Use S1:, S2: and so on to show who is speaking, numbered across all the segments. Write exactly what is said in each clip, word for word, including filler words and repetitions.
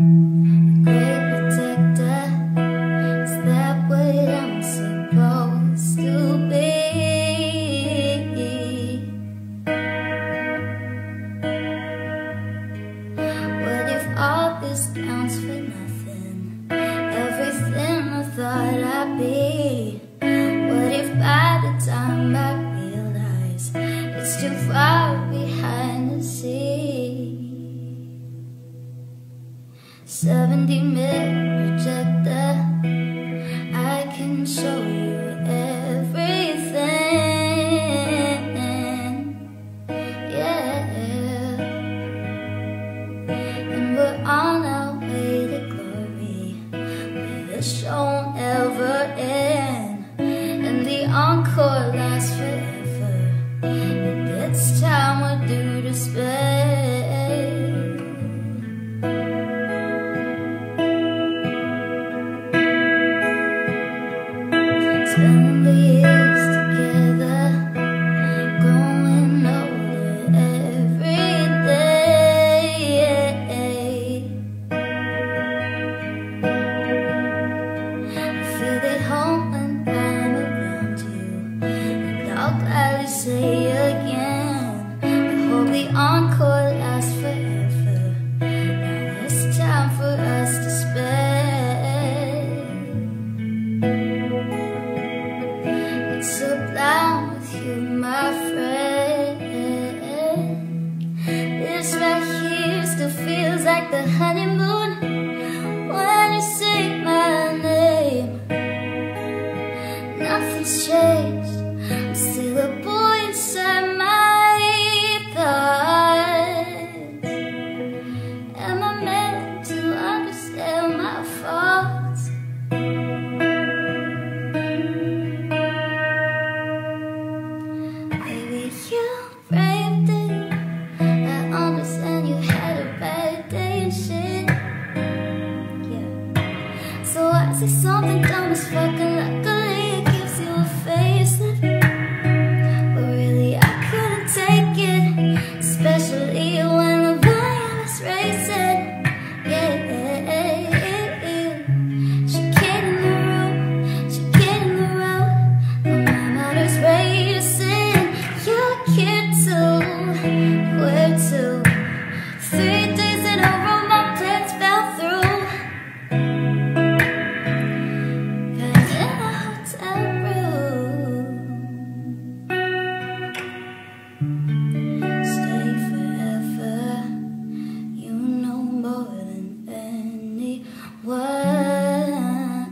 S1: great protector. Is that what I'm supposed to be? What if all this counts for nothing? Everything I thought I'd be. What if by the time I realize it's too far behind to see? seventy mil projector, I can show you everything, yeah. And we're on our way to glory, where the show won't ever end, and the encore lasts forever. It's time we're due to spend. Spend the years together, growing older every day. I feel at home when I'm around you, and I'll gladly say again, I hope the encore lasts forever. Now it's time for us to spend. Sublime with you, my friend. This right here still feels like the honeymoon when you say my name. Nothing's changed, I'm still a boy inside my thoughts. Am I meant to understand my faults? You braved it, I understand you had a bad day and shit, yeah. So I say something dumb as fuck and luckily it gives you a facelift. But really I couldn't take it, especially when the volume is racing, yeah. She came in the room, she came in the road, but my mind is racing. Here too, where to? Three days in a row, my plans fell through. Back in a hotel room. Stay forever, you know more than anyone.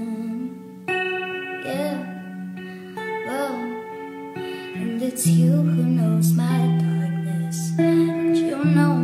S1: Yeah, well. And it's you who knows my darkness, and you know